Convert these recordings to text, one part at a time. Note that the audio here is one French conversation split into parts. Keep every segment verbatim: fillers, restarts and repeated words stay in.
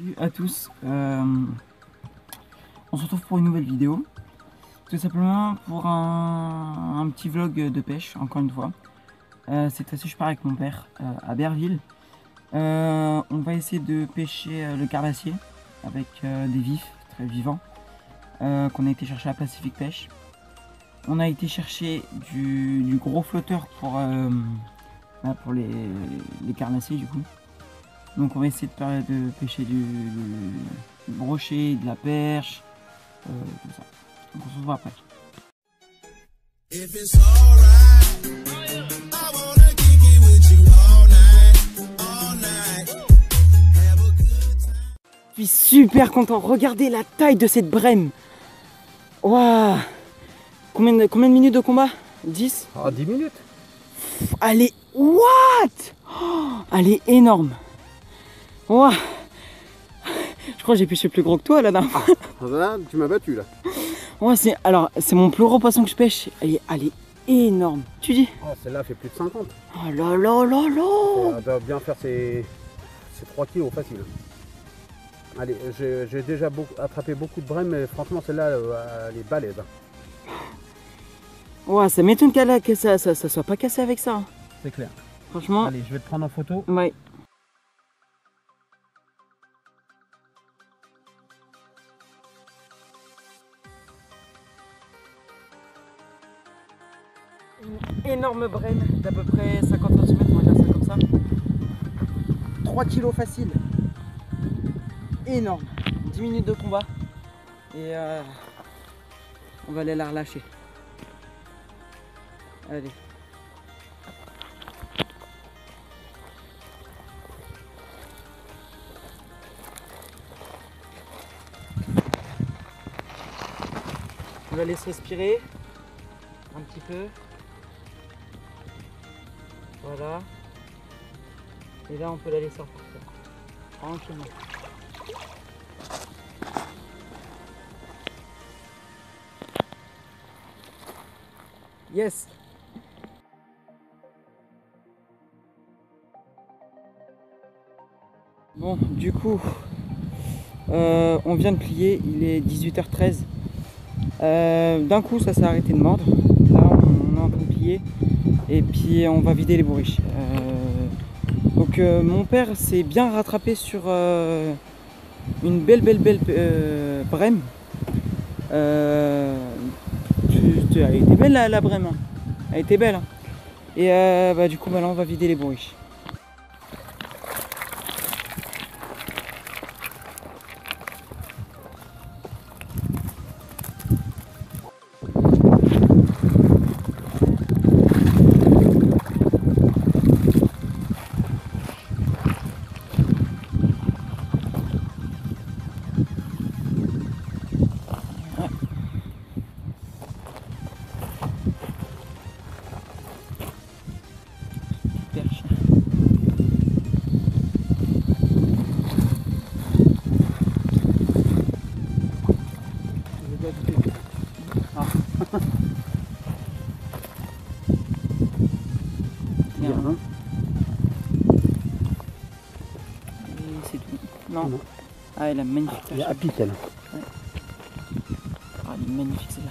Salut à tous, euh, on se retrouve pour une nouvelle vidéo, tout simplement pour un, un petit vlog de pêche, encore une fois. Euh, cette fois-ci je pars avec mon père euh, à Berville. Euh, on va essayer de pêcher euh, le carnassier avec euh, des vifs très vivants euh, qu'on a été chercher à Pacific Pêche. On a été chercher du, du gros flotteur pour, euh, bah, pour les, les carnassiers du coup. Donc on va essayer de, de pêcher du, du brochet, de la perche, euh, tout ça. Donc on se voit après. Je suis super content. Regardez la taille de cette brème. Waouh. Combien de, combien de minutes de combat? dix? Ah, dix minutes. Pff, elle est... What? Oh, elle est énorme. Wow. Je crois que j'ai pêché plus gros que toi là. Ah, là, tu m'as battu là. Ouais, c'est alors c'est mon plus gros poisson que je pêche. Elle est, elle est énorme. Tu dis? Oh, celle-là fait plus de cinquante. Oh là là là là. Elle doit bien faire ses, ses trois kilos facile. Allez, j'ai déjà beaucoup, attrapé beaucoup de brèmes, mais franchement celle-là elle est balèze. Ouais, ça m'étonne qu'elle que ça, ça, ça soit pas cassé avec ça. C'est clair. Franchement. Allez, je vais te prendre en photo. Ouais. Une énorme brème d'à peu près cinquante centimètres, on va dire ça comme ça. trois kilos facile. Énorme. dix minutes de combat. Et euh, on va aller la relâcher. Allez. On la laisse respirer un petit peu. Voilà. Et là on peut la laisser repartir. Tranquillement. Yes. Bon, du coup, euh, on vient de plier, il est dix-huit heures treize. Euh, D'un coup, ça s'est arrêté de mordre. Là, on, on est en train de plier. Et puis, on va vider les bourriches. Euh, donc, euh, mon père s'est bien rattrapé sur euh, une belle, belle, belle euh, brème. Euh, elle était belle la, la brème. Hein. Elle était belle. Hein. Et euh, bah, du coup, bah, là, on va vider les bourriches. Perche. Ah. Bien, hein. Et c'est tout. Non. Non. Ah, elle est magnifique. Il y a à pique elle. Ouais. Ah, elle est magnifique celle-là.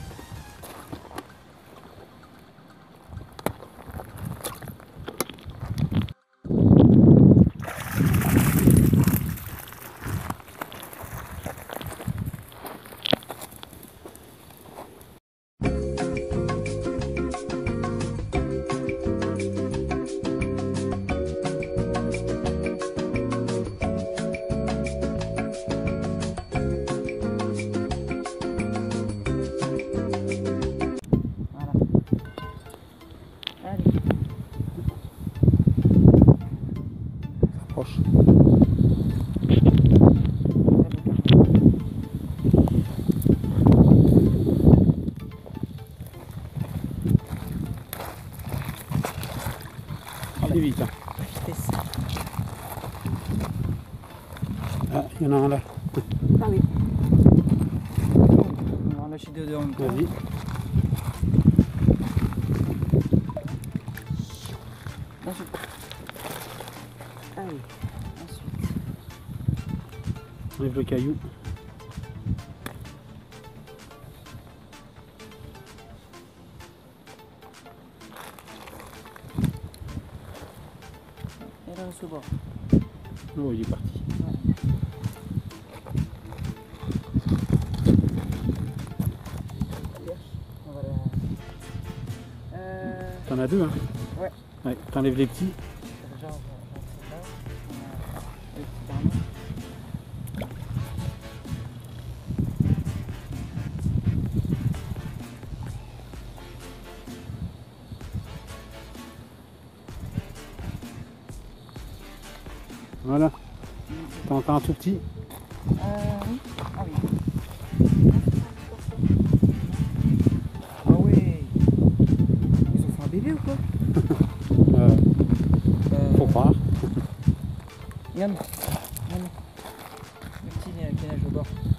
Proche. Allez vite. Hein. Ah, il y en a un là. Ah oui. On va en lâcher deux en même temps. Vas-y. Ensuite. Ah oui. Ensuite. Enlève le caillou. Et là, on se bord. Oh, il est parti. Ouais. On va la... Euh... T'en as deux, hein? Ouais. Ouais, t'enlèves les petits. Genre, genre, là, on a le petit carnet. Voilà. T'as encore un tout petit. Euh, oui. Ah oui. Ah ouais. Ils ont fait un bébé ou quoi? euh, euh... Faut croire. Regarde. Regarde. Le petit qui nage au bord.